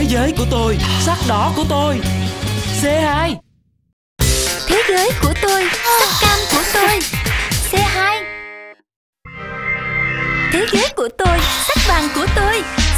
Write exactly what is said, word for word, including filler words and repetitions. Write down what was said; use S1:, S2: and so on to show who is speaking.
S1: Thế giới của tôi, sắc đỏ của tôi. xê hai.
S2: Thế giới của tôi, sắc cam của tôi. xê hai. Thế giới của tôi, sắc vàng của tôi.